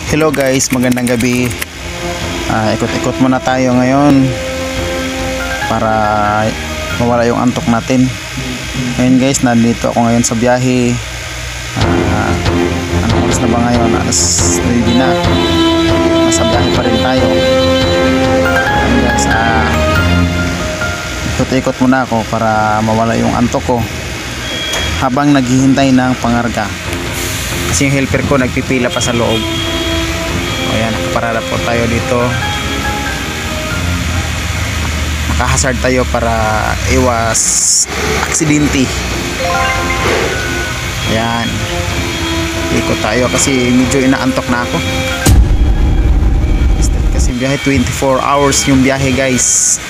Hello guys, magandang gabi. Ikot-ikot muna tayo ngayon para mawala yung antok natin. Ngayon guys, nandito ako ngayon sa biyahe. Anong oras na ba ngayon? Alas 9 na. Nasa biyahe pa rin tayo. Ngayon guys, ikot-ikot muna ako para mawala yung antok ko habang naghihintay ng pangarga. Kasi yung helper ko nagpipila pa sa loob. Ayan, nakaparada po tayo dito. Nakahazard tayo para iwas aksidente. Ayan, ikot tayo kasi medyo inaantok na ako. Kasi biyahe 24 hours yung biyahe guys.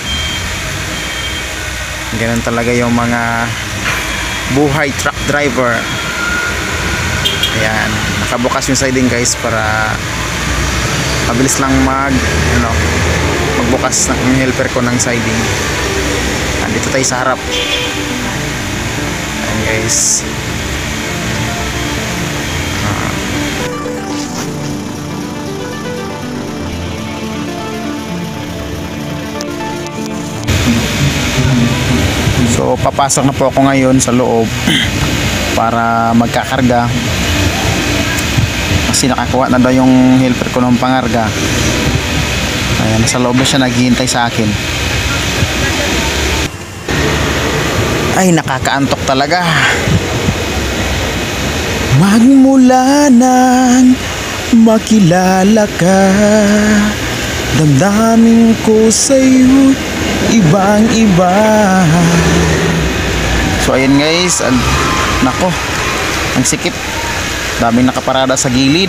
Ganun talaga yung mga buhay truck driver. Ayan, nakabukas yung siding guys para mabilis lang magbukas ng helper ko ng siding. Andito tayo sa harap. Ayan guys. So papasok na po ako ngayon sa loob para magkakarga. Kasi nakakuha na daw yung helper ko ng pangarga. Ayan, nasa loob na siya, naghihintay sa akin. Ay, nakakaantok talaga. Magmula nang makilala ka, damdamin ko sa'yo ibang iba. So ayan guys, nako, ang sikip. Daming nakaparada sa gilid.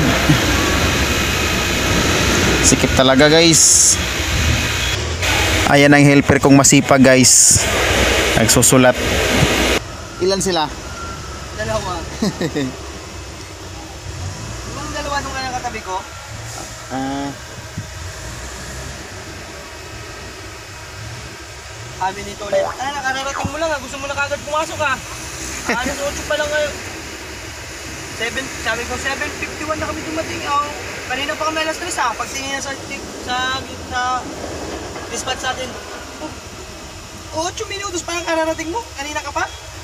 Sikip talaga guys. Ayan ang helper kong masipag guys. Nagsusulat. Ilan sila? Dalawa. Yung dalawa nung katabi ko? Amin nito ulit. Nakararating mo lang ha. Gusto mo na kagad pumasok ha. Alas 8 pa lang ngayon. Sabi ko 7:51 na kami dumating. Kanina pa kami alas 3 ha. Pagtingin na sa dispatch sa atin. 8 minutos pa lang kararating mo. Kanina ka pa?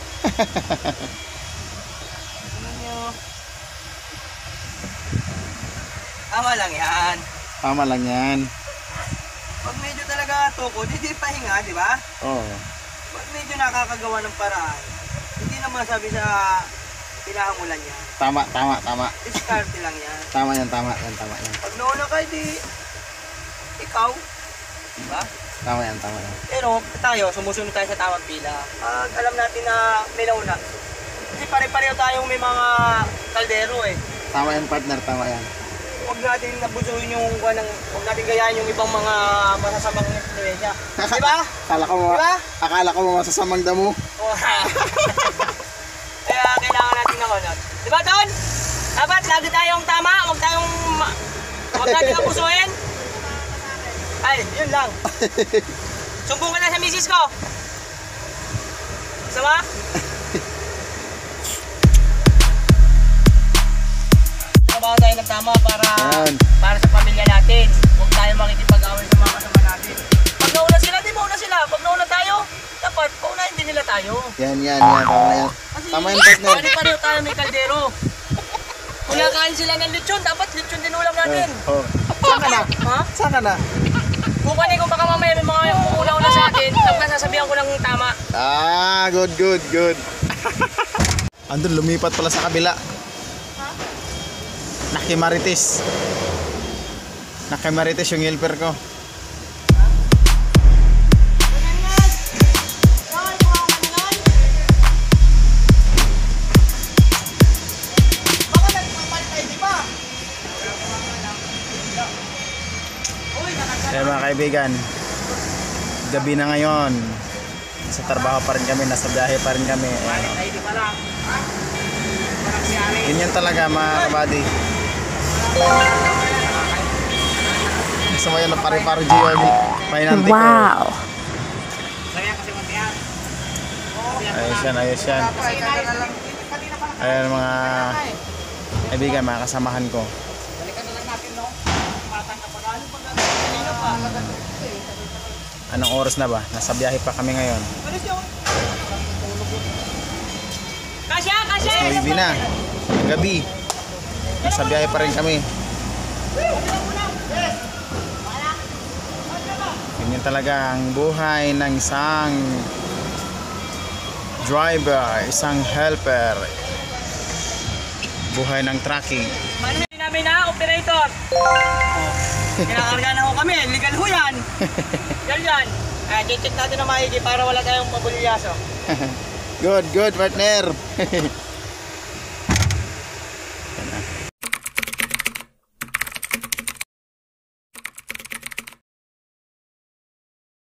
Tama lang yan. Tama lang yan. Pag medyo talaga tukod, hindi pahinga, di ba? Oo. Pag medyo nakakagawa ng paraan, hindi naman sabi sa pinahangulan niya. Tama. Diskarte lang yan. Tama yan. Pag nauna ka, di ikaw. Diba? Tama yan. Pero tayo, sumusunod tayo sa tamang pila. Pag alam natin na may nauna. Kasi pare-pareho tayong may mga kaldero eh. Tama yan partner, tama yan. Huwag natin nabusuhin yung huwag natin gayahin yung ibang mga masasamang influensya. Diba? Akala ko mo masasamang damo. Kaya kailangan natin ng honor. Diba Don? Dapat lagi tayong tama, huwag natin abusuhin. Ay, yun lang. Sumbong ka na sa misis ko. Sama? Trabaho tayo ng tama para sa pamilya natin. Huwag tayo makikipag-away sa mga kasama natin. Pag nauna sila, di mauna sila. Pag nauna tayo, dapat paunahin din nila tayo. Yan, tama yan. Tama yan partner. Pare-pareho tayo may kaldero. Kung nakain sila ng lechon, dapat lechon din ulam natin. Saan ka na? Ha? Saan ka na? Kung baka mamaya may mga una-una sa atin, tapos sasabihan ko ng tama. Good. Andun, lumipat pala sa kabila. Ha? Nakimarites yung helper ko. Kaya mga kaibigan, gabi na ngayon. Sa trabaho pa rin kami, nasa biyahe pa rin kami. Ganyan talaga mga kabady. Gusto mo yan na pari-pari GOD. Wow! Ayos yan. Ayan mga kaibigan, mga kasamahan ko. Anong oras na ba? Nasa biyahe pa kami ngayon. Kasya, kasya! 9 na. Gabi. Nasa biyahe pa rin kami. Ganyan talaga ang buhay ng isang driver, isang helper. Buhay ng trucking. Paano namin na, operator? Kinakarga na ho kami, legal ho yan. Yan. Check natin na maigi para wala tayong mabulyaso. Good, partner.